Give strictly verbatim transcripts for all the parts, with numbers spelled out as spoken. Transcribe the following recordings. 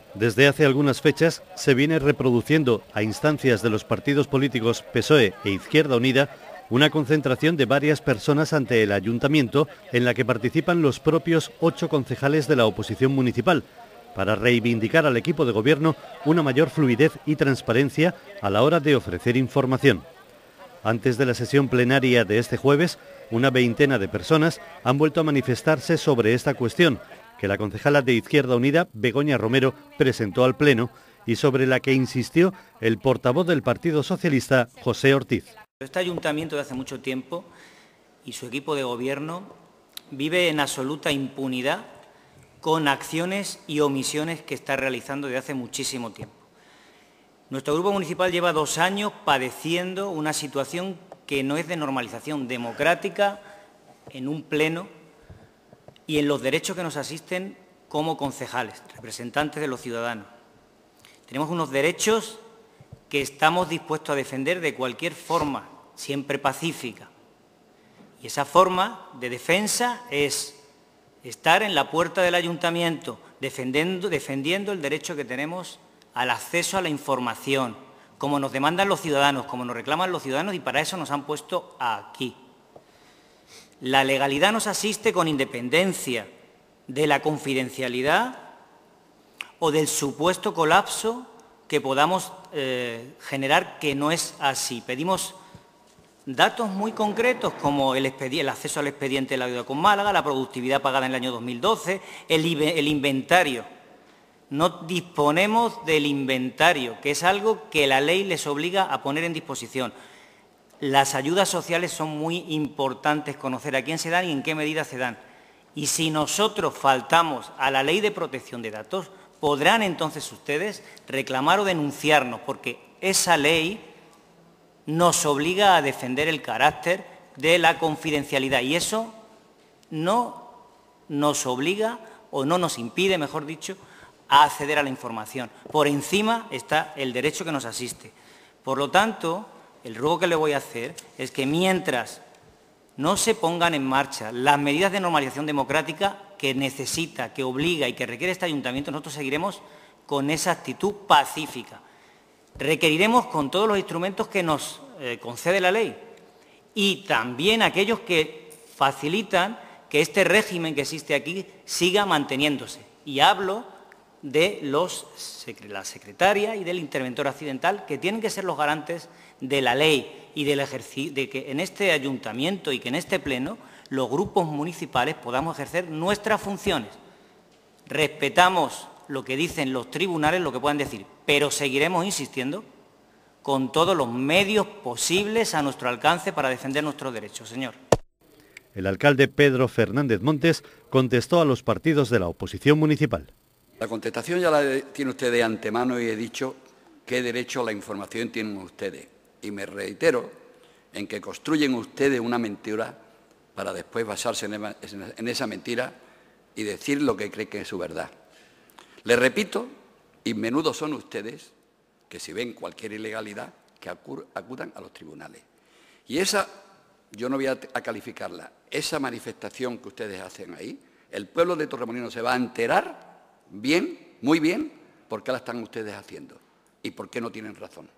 Desde hace algunas fechas se viene reproduciendo, a instancias de los partidos políticos P S O E e Izquierda Unida, una concentración de varias personas ante el ayuntamiento en la que participan los propios ocho concejales de la oposición municipal, para reivindicar al equipo de gobierno una mayor fluidez y transparencia a la hora de ofrecer información. Antes de la sesión plenaria de este jueves, una veintena de personas han vuelto a manifestarse sobre esta cuestión, que la concejala de Izquierda Unida, Begoña Romero, presentó al Pleno y sobre la que insistió el portavoz del Partido Socialista, José Ortiz. Este ayuntamiento de hace mucho tiempo y su equipo de gobierno vive en absoluta impunidad con acciones y omisiones que está realizando desde hace muchísimo tiempo. Nuestro grupo municipal lleva dos años padeciendo una situación que no es de normalización democrática en un pleno y en los derechos que nos asisten como concejales, representantes de los ciudadanos. Tenemos unos derechos que estamos dispuestos a defender de cualquier forma, siempre pacífica. Y esa forma de defensa es estar en la puerta del ayuntamiento, defendiendo, defendiendo el derecho que tenemos al acceso a la información, como nos demandan los ciudadanos, como nos reclaman los ciudadanos, y para eso nos han puesto aquí. La legalidad nos asiste con independencia de la confidencialidad o del supuesto colapso que podamos eh, generar, que no es así. Pedimos datos muy concretos como el, el acceso al expediente de la deuda con Málaga, la productividad pagada en el año dos mil doce, el, el inventario. No disponemos del inventario, que es algo que la ley les obliga a poner en disposición. Las ayudas sociales son muy importantes, conocer a quién se dan y en qué medida se dan. Y si nosotros faltamos a la ley de protección de datos, podrán entonces ustedes reclamar o denunciarnos, porque esa ley nos obliga a defender el carácter de la confidencialidad y eso no nos obliga o no nos impide, mejor dicho, a acceder a la información. Por encima está el derecho que nos asiste. Por lo tanto, el ruego que le voy a hacer es que mientras no se pongan en marcha las medidas de normalización democrática que necesita, que obliga y que requiere este ayuntamiento, nosotros seguiremos con esa actitud pacífica. Requeriremos con todos los instrumentos que nos eh, concede la ley y también aquellos que facilitan que este régimen que existe aquí siga manteniéndose. Y hablo de los, la secretaria y del interventor accidental, que tienen que ser los garantes de la ley y del ejercicio, de que en este ayuntamiento y que en este pleno los grupos municipales podamos ejercer nuestras funciones. Respetamos lo que dicen los tribunales, lo que puedan decir, pero seguiremos insistiendo con todos los medios posibles a nuestro alcance para defender nuestros derechos, señor. El alcalde Pedro Fernández Montes contestó a los partidos de la oposición municipal. La contestación ya la tiene usted de antemano y he dicho qué derecho a la información tienen ustedes. Y me reitero en que construyen ustedes una mentira para después basarse en esa mentira y decir lo que creen que es su verdad. Les repito, y menudo son ustedes, que si ven cualquier ilegalidad, que acudan a los tribunales. Y esa, yo no voy a calificarla, esa manifestación que ustedes hacen ahí, el pueblo de Torremolinos se va a enterar bien, muy bien, por qué la están ustedes haciendo y por qué no tienen razón.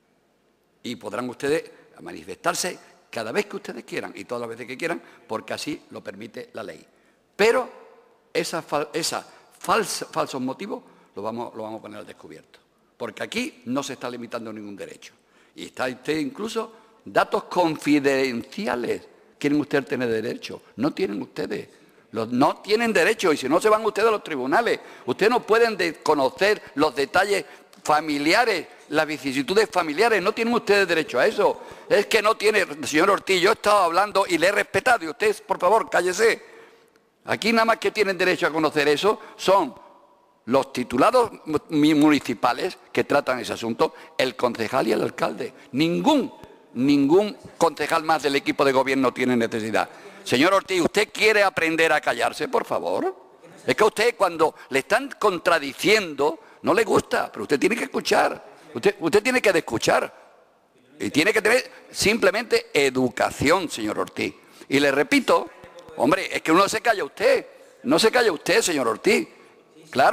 Y podrán ustedes manifestarse cada vez que ustedes quieran y todas las veces que quieran, porque así lo permite la ley. Pero esos esa falsa, falsos motivos los vamos, lo vamos a poner al descubierto, porque aquí no se está limitando ningún derecho. Y está usted incluso datos confidenciales. ¿Quieren ustedes tener derecho? No tienen ustedes. Los, no tienen derecho y si no se van ustedes a los tribunales. Ustedes no pueden conocer los detalles familiares, las vicisitudes familiares, no tienen ustedes derecho a eso. Es que no tiene, señor Ortiz, yo he estado hablando y le he respetado y usted, por favor, cállese. Aquí nada más que tienen derecho a conocer eso son los titulados municipales que tratan ese asunto, el concejal y el alcalde. Ningún, ningún concejal más del equipo de gobierno tiene necesidad. Señor Ortiz, ¿usted quiere aprender a callarse, por favor? Es que a usted cuando le están contradiciendo no le gusta, pero usted tiene que escuchar. Usted, usted tiene que escuchar. Y tiene que tener simplemente educación, señor Ortiz. Y le repito, hombre, es que uno se calla usted. No se calla usted, señor Ortiz. Claro,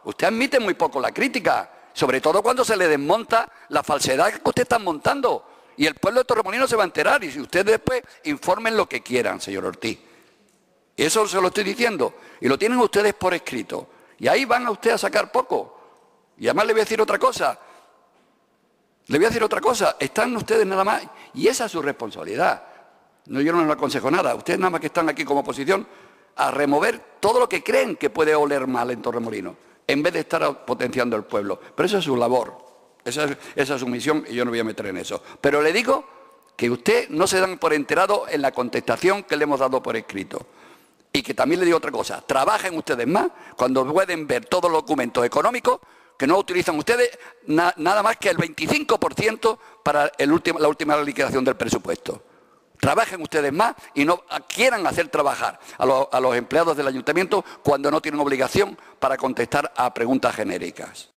usted admite muy poco la crítica, sobre todo cuando se le desmonta la falsedad que usted está montando. Y el pueblo de Torremolinos se va a enterar, y si ustedes después informen lo que quieran, señor Ortiz. Y eso se lo estoy diciendo, y lo tienen ustedes por escrito. Y ahí van a ustedes a sacar poco. Y además le voy a decir otra cosa. Le voy a decir otra cosa. Están ustedes nada más, y esa es su responsabilidad. No, yo no les aconsejo nada. Ustedes nada más que están aquí como oposición a remover todo lo que creen que puede oler mal en Torremolinos, en vez de estar potenciando el pueblo. Pero esa es su labor. Esa es, esa es su misión, y yo no voy a meter en eso. Pero le digo que usted no se dan por enterado en la contestación que le hemos dado por escrito. Y que también le digo otra cosa, trabajen ustedes más cuando pueden ver todos los documentos económicos que no utilizan ustedes na, nada más que el veinticinco por ciento para el último, la última liquidación del presupuesto. Trabajen ustedes más y no quieran hacer trabajar a, lo, a los empleados del ayuntamiento cuando no tienen obligación para contestar a preguntas genéricas.